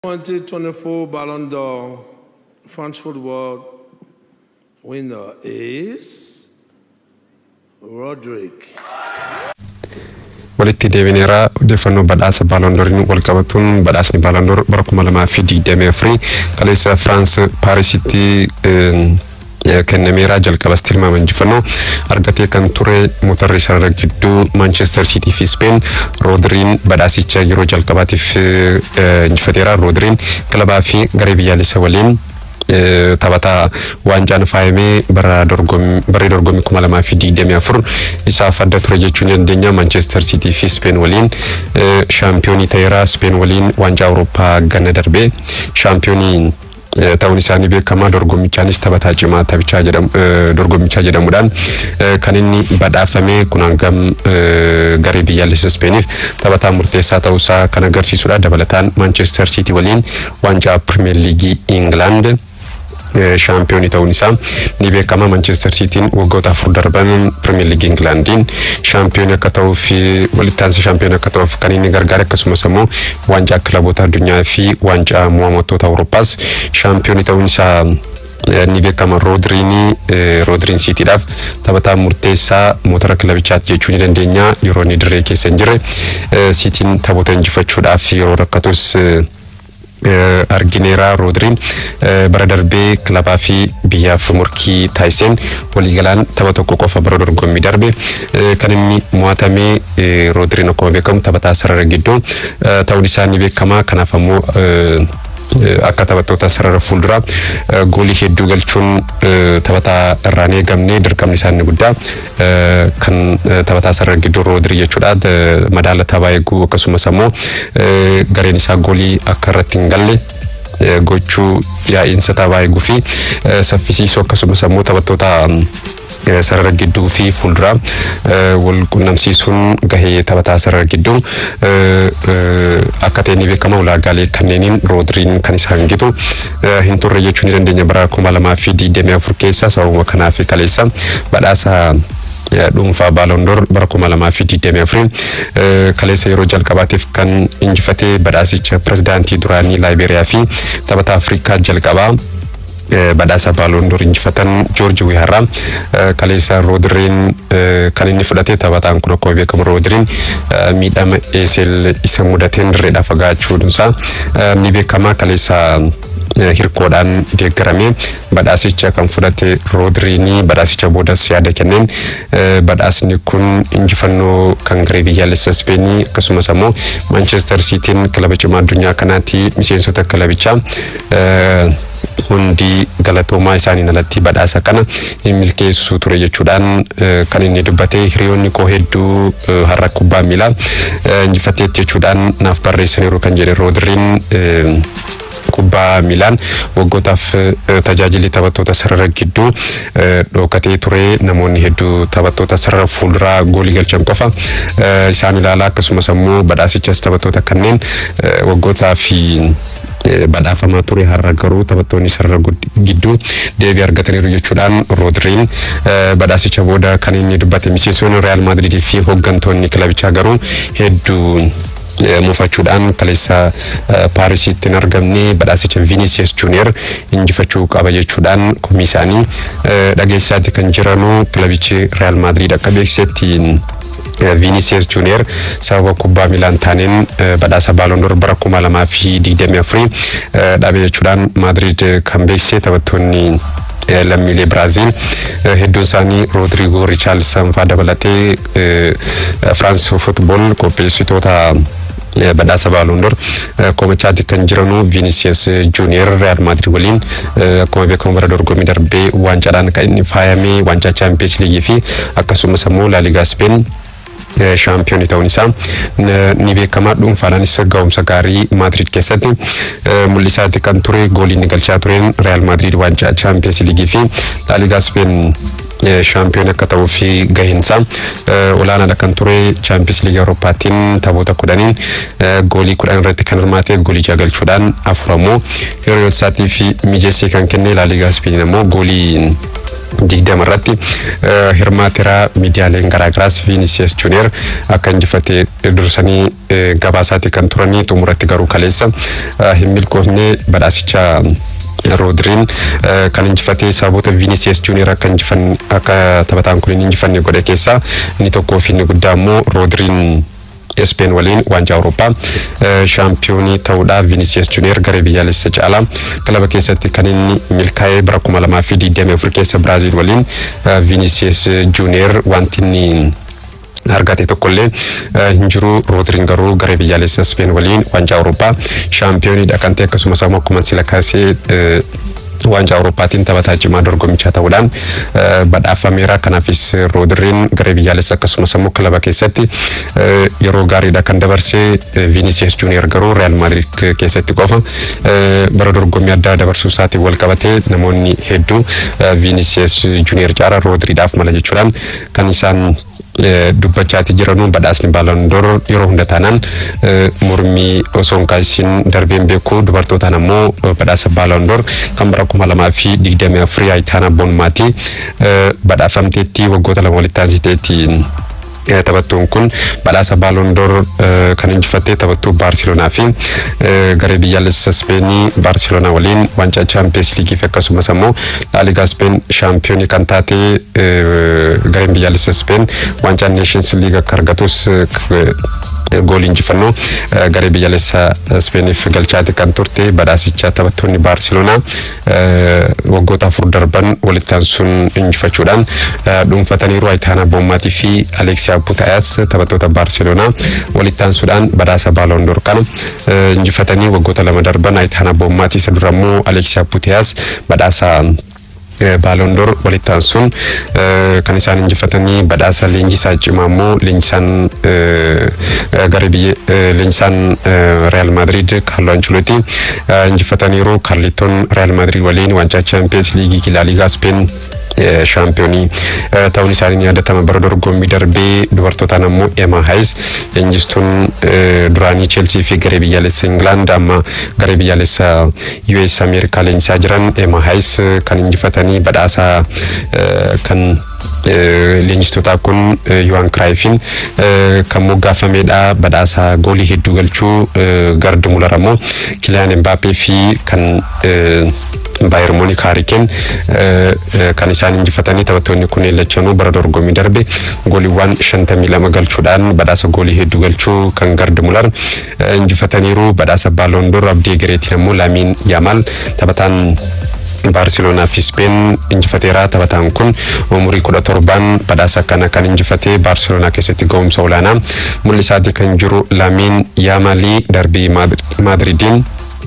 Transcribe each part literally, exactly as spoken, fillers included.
twenty twenty-four Ballon d'Or French football winner is Rodrigue. Walitti deebineera odeeffannoo badhaasa Ballon d'Oriin wal qabatuun badhaasni Ballon d'Or bara kuma lamaa fi digdamii afurii kaleessa France Paarisitti kennameera jalqabas tilmaaman injifannoo argatee kan ture motorri sarara jidduu Manchester City fi Spain Rodrigue badhaasicha yeroo jalqabaatiif injifateera. Rodrigue kilabaa fi garee biyyaalessa waliin taphata waanjaan faayamee bara dorgommii bara dorgommii kuma lamaa fi digdamii afur isaaf adda ture jechuun dandeenya. Manchester City fi Spain waliin shaampiyoonii ta'eera. Spain waliin waanjaa Awurooppaa ganna darbee shaampiyoonii ta'uun isaanii beekamaa. Dorgommichaanis taphataa cimaa taphichaa jedhamu dorgommichaa jedhamuudhaan kan inni badhaafame kun hangam garee biyyaalessa Spainiif taphataa murteessaa ta'uusaa kan agarsiisudha. Dabalataan Manchester City waliin waanjaa Premier League England shaampiyoonii ta'uun isaa ni beekama. Manchester Cityn waggoota afur darban Premier League Englandin shaampiyoonii akka ta'uu fi walitti aansee shaampiyoonii akka ta'uuf kan inni gargaare. Akkasumas immoo waanjaa kilaboota addunyaa fi waanjaa mo'amtoota Awurooppaas shaampiyoonii ta'uun isaa ni beekama. Rodrigue Rodrigue Cityidhaaf taphataa murteessaa motora kilabichaati jechuun ni dandeenya. Yeroo inni dirree keessa hin jirre Cityn taphoota injifachuudhaaf yeroo rakkatus argineera. Rodrigue bara darbee kilabaa fi biyyaaf murkii taasiseen waliigalaan tapha tokko qofa bara dorgommii darbe kan inni mo'atame. Rodrigue akkuma beekamu taphataa sarara gidduu ta'uun isaa ni beekama. Kanaaf ammoo akka taphattoota sarara fuulduraa goolii hedduu galchuun taphataa irraan eegamne dirqamni isaanii guddaa kan taphataa sarara gidduu Rodrigue jechuudha. Madaala taphaa eeguu akkasumas ammoo gareen isaa goolii akka irratti hin galle gochuu yaa'iinsa taphaa eeguu fi saffisiisuu akkasumas ammoo taphattoota sarara gidduu fi fuulduraa wal qunnamsiisuun gahee taphataa sarara gidduu akka ta'e ni beekama. Ulaagaalee kanneeniin Rodrigue kan isaan gitu hin turre jechuun ni dandeenya. Bara kuma lamaa fi digdamii afur keessa sababuma kanaaf kaleessa badhaasa dhuunfaa Ballon d'Or bara kuma lamaa fi digdamii afurii kaleessa yeroo jalqabaatiif kan injifatee badhaasicha pirezidaantii duraanii Laayiberiyaa fi taphataa Afrikaa jalqabaa badhaasa Ballon d'Or injifatan George Weah kaleessa Rodrigue kan inni fudhate. Taphataan kun akkuma beekamu Rodrigue miidhama A C L isa mudateen dirreedhaa fagaachuudhaan ni beekama. Kaleessa hirkoodhaan deeggarame badhaasicha kan fudhate Rodrigue badhaasicha boodas yaada kenneen badhaasni kun injifannoo kan garee biyyaalessa Spain akkasumas ammoo Manchester Cityn kilaba cimaa addunyaa kanaatti miseensota kilabichaa hundi galatoomaa isaanii alatti badhaasa kana milkeessuu ture jechuudhaan kan inni dubbate. Hiriyoonni koo hedduu har'a kubbaa miilaa injifatee jechuudhaan naaf barreessaniiru kan jedhe Rodrigue kubbaa miilaan waggootaaf tajaajilli taphattoota sarara gidduu dhokatee ture. Namoonni hedduu taphattoota sarara fuulduraa goolii galchan qofa isaan ilaalaa akkasumas ammoo badhaasichas taphattoota kanneen waggootaaf badhaafamaa ture. Har'a garuu taphattoonni sarara gidduu deebii argataniiru jechuudhaan Rodrigue badhaasicha booda kan inni dubbate. Miseensonni Real Madrid fi hooggantoonni kilabichaa garuu hedduu mufachuudhaan kaleessa Paarisitti hin argamne badhaasicha Vinicius Junior injifachuu qaba jechuudhaan komii isaanii dhageessaatti kan jiranu. Kilabichi Real Madrid akka beeksisetti Vinicius Junior sababa kubbaa miilaan taaneen badhaasa Ballon d'Or bara kuma lamaa fi digdamii afurii dhabe jechuudhaan Madrid kan beeksise. Taphattoonni lammiilee Brazil hedduun isaanii Rodrigo Richarlison fa'aa dabalatee France Football qopheessitoota badhaasa Ballon d'Or komichaatti kan jiranu. Vinicius Junior Real Madrid waliin akkuma beekamu bara dorgommii darbee waancaadhaan kan inni faayamee wancaa Champions League fi akkasumas ammoo La Liga Spain shaampiyoonii ta'uun isaa ni beekama. Dhuunfaadhaanis ga'umsa gaarii Madrid keessatti mul'isaatti kan ture. Goolii inni galchaa tureen Real Madrid wancaa Champions League fi La Liga Spain shaampiyoon akka ta'uu fi gaheensa olaanaadha kan ture. Champions League Awurooppaatiin taphoota kudhaniin goolii kudhan irratti kan hirmaate goolii jaha galchuudhaan afur ammoo yeroo isaatii fi mijeessee kan kenne. La Liga Spain ammoo goolii digdama irratti hirmaateera miidiyaaleen garaagaraas Vinicius Junior akka injifatee dursanii gabaasaatti kan turanii xumuratti garuu kaleessa hin milkoofne badhaasicha Rodriin kan injifatee sababoota Vinicius Junior akka injifan akka taphataan kun injifanne godhe keessaa inni tokkoo fi inni guddaa immoo Rodriin Spain waliin waanjaa Awurooppaa shaampiyoonii ta'uudhaaf Vinicius Junior garee biyyaalessa caalaa kilaba keessatti kan inni milkaa'ee bara kuma lamaa fi digdamii afur keessa Biraazil waliin Vinicius Junior wanti inni argate tokkollee hinjiru. Rodriin garuu garee biyyaalessa Spain waliin waanjaa Awurooppaa shaampiyoonii dhaqante akkasumas ammoo akkuma sila kaasee waanjaa Awurooppaatiin taphataa cimaa dorgommichaa ta'uudhaan badhaafameera. Kanaafis Rodriin garee biyyaalessa akkasumas ammoo kilaba keessatti yeroo gaariidha kan dabarsee Vinicius Junior garuu Real Madrid keessatti qofa bara dorgommii addaa dabarsuu isaatiin wal qabatee namoonni hedduu Vinicius Junior caala Rodriidhaaf mala jechuudhaan kan isaan dubbachaati jiranu. Badhaasni Ballon d'Or yeroo hunda taanaan mormii osoo hin kaasiin darbeen beeku. Dubartootaan ammoo badhaasa Ballon d'Or kan bara kuma lamaa fi digdamii afurii Aitana Bonmati badhaafamteetti waggoota lama walitti aansiteetti. Taphattuun kun badhaasa Ballon d'Or kan injifattee taphattuu Barcelonaa fi garee biyyaalessa Spain Barcelona waliin waancaa Champions League fi akkasumas ammoo La Liga Spain shaampiyoonii kan taate gareen biyyaalessa Spain waancaa Nations League akka argatus gool injifannoo garee biyyaalessa Spainiif galchaati kan turte. Badhaasicha taphattoonni Barcelona waggoota afur darban walitti aansuun injifachuudhaan dhuunfataniiru. Aitana Bonmati fi Alexia Putellas taphattoota Barcelona walitti aansuudhaan badhaasa Ballon d'Or kana injifatanii waggoota lama darban. Aitana Bonmati isa dura immoo Alexia Putellas badhaasa Ballon d'Or walitti aansuun kan isaan injifatanii. Badhaasa leenjisaa cimaa immoo leenjisaan garee biyya leenjisaan Real Madrid Carlo Ancelotti injifataniiru. Carliton Real Madrid waliin waancaa Champions League La Liga Spain shaampiyoonii ta'uun isaanii yaadatama. Bara dorgommii darbee dubartootaan ammoo Emma Hayes leenjistuun duraanii Chelsea fi garee biyyaalessa England amma garee biyyaalessa U S Ameerikaa leenjisaa jiran Emma Hayes kan injifatanii. Badhaasa kan leenjistoota kun Johan Cruyffin kan moggaafameedha. Badhaasa goolii hedduu galchuu Gerd Muller ammoo Kylian Mbappé fi kan Bayern Munich Harry Kane kan isaan injifatanii. Taphattoonni kunneen lachanuu bara dorgommii darbe gooliiwwan shantamii lama galchuudhaan badhaasa goolii hedduu galchuu kan Gerd Muller injifataniiru. Badhaasa Ballon d'Or abdii gareetiin ammoo Lamine Yamal taphataan Barcelona fi Spain injifateera. Taphataan kun umurii kudha torbaan badhaasa kana kan injifatee Barcelona keessatti ga'umsa olaanaa mul'isaati kan jiru. Lamine Yamal darbii Madridin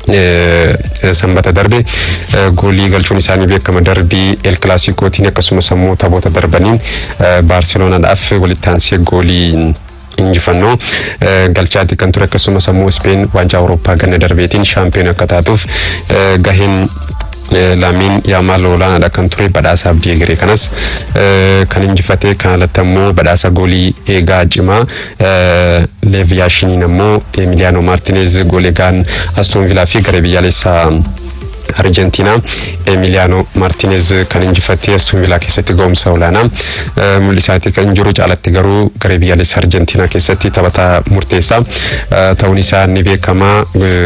sanbata darbe goolii galchuun isaanii beekama. Darbii El Clasicotiin akkasumas ammoo taphoota darbaniin Barcelonaadhaaf walitti aansee goolii injifannoo galchaati kan ture. Akkasumas ammoo Spain waancaa Awurooppaa ganna darbeetiin shaampiyoon akka taatuuf gaheen Lamine Yamal olaanaadha kan ture. Badhaasa abdii garee kanas kan injifatee. Kan alatti ammoo badhaasa goolii eegaa cimaa Lev Yashinin ammoo Emiliano Martinez goolegaan Aston Villa fi garee biyyaalessa Argentina Emiliano Martinez kan injifatee Aston Villa keessatti ga'umsa olaanaa mul'isaati kan jiru. Caalatti garuu garee biyyaalessa Argentina keessatti taphataa murteessaa ta'uun isaa ni beekama.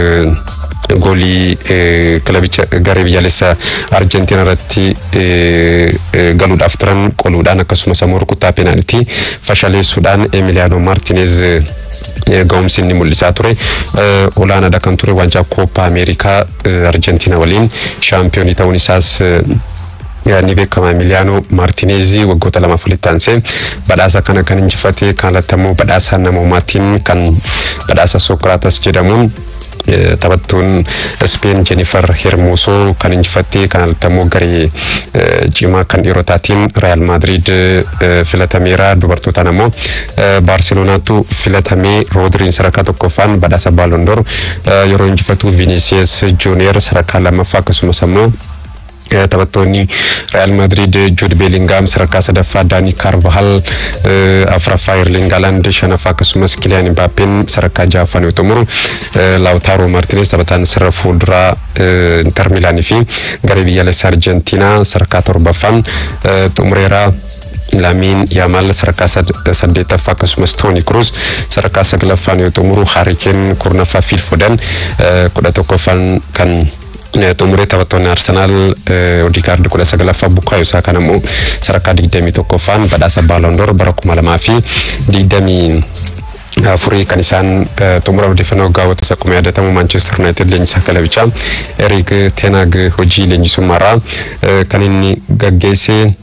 Goolii kilabicha garee biyyaalessa Argentina irratti galuudhaaf turan qoluudhaan akkasumas ammoo rukuttaa peenaaltii fashaleessuudhaan Emiliano Martinez ga'umsi inni mul'isaa ture olaanaadha kan ture. Waancaa Copa America Argentina waliin shaampiyoonii ta'uun isaas ni beekama. Emiliano Martinez waggoota lama walitti aansee badhaasa kana kan injifatee. Kan alatti ammoo badhaasa namoomaatiin kan badhaasa Socrates jedhamuun taphattuun Spain Jennifer Hermoso kan injifattee. Kan alatti ammoo garee cimaa kan dhiirotaatiin Real Madrid filatameera. Dubartootaan ammoo Barcelonaatu filatamee. Rodriin sadarkaa tokkoffaan badhaasa Ballon d'Or yeroo injifatu Vinicius Junior sadarkaa lammaffaa akkasumas ammoo taphattoonni Real Madrid Jude Bellingham sadarkaa sadaffaa Dani Carvajal afraffaa Erling Haaland shanaffaa akkasumas Kylian Mbappé sadarkaa ja'affaan yoo xumuru Lautaro Martinez taphataan sirra fuulduraa Inter Milan fi garee biyyaalessaa Argentina sadarkaa torbaffaan xumureera Lamine Yamal sadarkaa saddeettaffaa akkasumas Toni Kroos sadarkaa saglaffaan yoo xumuru Harry Kane kurnaffaa Phil Foden kudha tokkoffaan kan xumure taphattoonni Arsenal Odegaard kudha saglaffaa Bukayo Saka namoo sadarkaa digdamii tokkoffaan badhaasa Ballon d'Or bara kuma lamaa fi digdamii afurii kan isaan xumura odeeffannoo gaawwata sakkuma yaadatamu Manchester United leenjisaa kilabichaa Erik ten Hag hojii leenjisummaarraa kan inni gaggeesse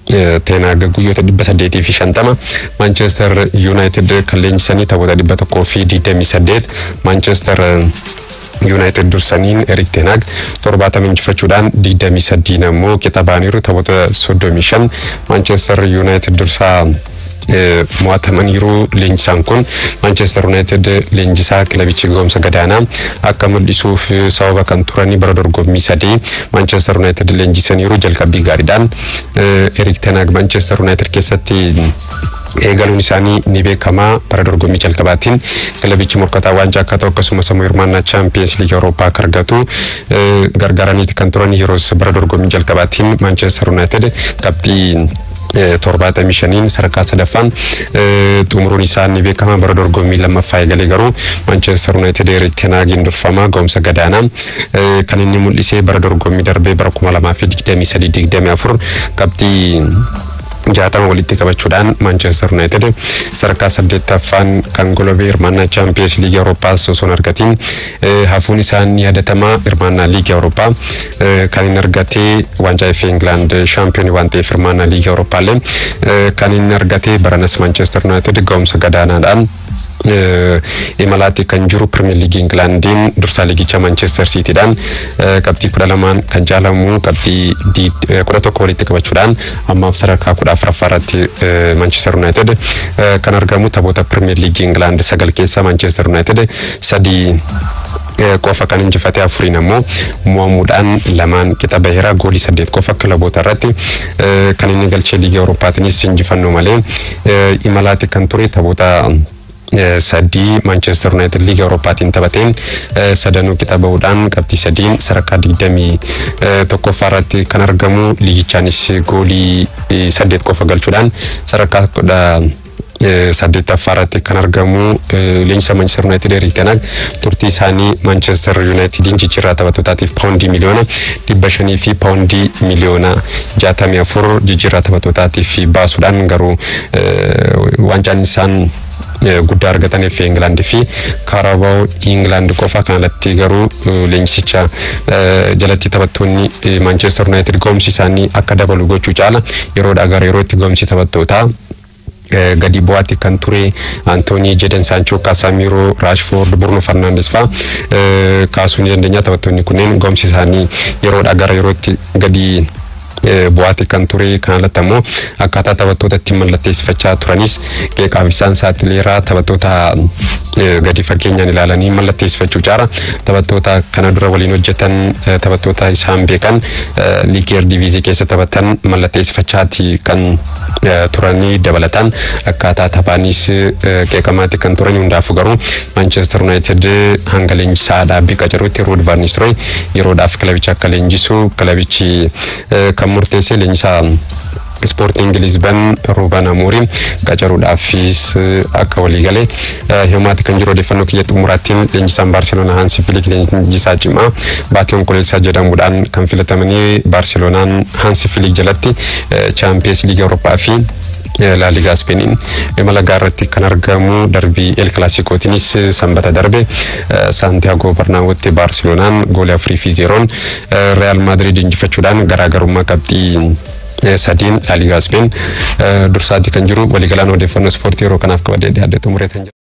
Ten Hag guyyoota dhibba saddeetii fi shantama Manchester United kan leenjisanii taphoota dhibba tokkoo fi digdamii saddeet Manchester United dursaniin Erik ten Hag torbaatama injifachuudhaan digdamii sadii namoo kitabaaniiru taphoota soddomii shan Manchester United dursaa mo'atamaniiru leenjisaan kun Manchester United leenjisaa kilabichi goomsa gadaanaa akka mul'isuuf sababa kan turanii bara dorgommii sadii Manchester United leenjisaniiru jalqabbii gaariidhaan Erik ten Hag Manchester United keessatti eegaluun isaanii ni beekama bara dorgommii jalqabaatiin kilabichi morkataa waancaa akka ta'u akkasumas immoo hirmaannaa Champions League Europa argatu gargaaraniiti kan turan yeroo bara dorgommii jalqabaatiin Manchester United qabxii torbaatami shaniin sadarkaa sadaffaan xumuruun isaa ni beekama bara dorgommii lammaffaa eegalee garuu Manchester United Erik ten Hagin durfama goomsa gadaanaa kan inni mul'ise bara dorgommii darbee bara kuma lamaa fi digdamii sadii digdamii afur qabxii jaatama walitti qabachuudhaan Manchester United sadarkaa saddeettaffaan kan golobee hirmaannaa Champions League Europa osoo argatiin hafuun isaan yaadatama hirmaannaa Liga Europa kan inni argatee waancaa F A England champion waan ta'eef hirmaannaa Liga Europa illee kan inni argatee baranas Manchester United goomsa gadaanaadhaan imalaati kan jiru Premier League Englandin dursaa liigicha Manchester City dhaan qabxii kudha lamaan kan jaalamu qabxii kudha tokko walitti qabachuudhaan ammaaf sadarkaa kudha afuraffaa irratti Manchester United kan argamu taphoota Premier League England sagal keessa Manchester United sadii qofa kan injifate afuriin ammoo mo'amuudhaan lamaan qixa baheera goolii saddeet qofa kilaboota irratti kan inni galchee Liga Euroopaatiinis injifannoo malee imalaati kan ture taphoota sadii Manchester United Liga Europaatiin taphateen sadanuu qixa bahuudhaan qabxii sadiin sadarkaa digdamii tokkoffaa irratti kan argamu liigichaanis goolii saddeet qofa galchuudhaan sadarkaa kudha saddeettaffaa irratti kan argamu leenjisa Manchester United Erik ten Hag turtii isaanii Manchester Unitedin jijjiirraa taphattootaatiif paawundii miliyoona dhibba shanii fi paawundii miliyoona jaatamii afur jijjiirraa taphattootaatiif baasuudhaan garuu waancaan isaan guddaa argatan F A England fi Carabao England qofa kanatti garuu leenjisicha jalatti taphattoonni Manchester United goomsi isaanii akka dabalu gochuu caala yeroodhaa gara yerootti goomsi taphattootaa gadi bu'aatti kan ture Anthony Jadon Sancho Casemiro Rashford Bruno Fernandes fa kaasuun dandeenya taphattoonni kunneen goomsi isaanii yeroodhaa gara yerootti gadi bu'aatti kan ture kanalatti ammoo akkaataa taphattootatti mallatteessifachaa turanis qeeqaaf isaan saaxileera taphattoota gadi fakkeenyaan ilaalanii mallatteessifachuu caala taphattoota kana dura waliin hojjetan taphattoota isaan beekan Ligue Eredivisie keessa taphatan mallatteessifachaati kan turanii dabalatan akkaataa taphaanis qeeqamaatti kan turan hundaafuu garuu Manchester United hanga leenjisaa dhaabbii qacaruutti Ruud van Nistelrooy yeroodhaaf kilabicha akka leenjisu kilabichi kan murteessee leenjisaa Sporting Lisbon Ruben Amorim qacaruudhaafis akka walii galee himaati kan jiru odeeffannoo kiyya xumuraattiin leenjisaan Barcelona Hansi Flick leenjisaa cimaa Baatii Onkoleessaa jedhamuudhaan kan filatamanii Barcelonaan Hansi Flick jalatti Champions League Europa fi La Liga Spain imala gaarratti kan argamu darbii El Clasicotinis sanbata darbe Santiago Bernabeutti Barcelonaan goolii afurii fi zeeroon Real Madrid injifachuudhaan garaagarummaa qabxii sadin La Liga Spain dursaati kan jiru waligalaan odeeffannoo ispoortii yeroo kanaaf qabadee dhiyaate xumureetan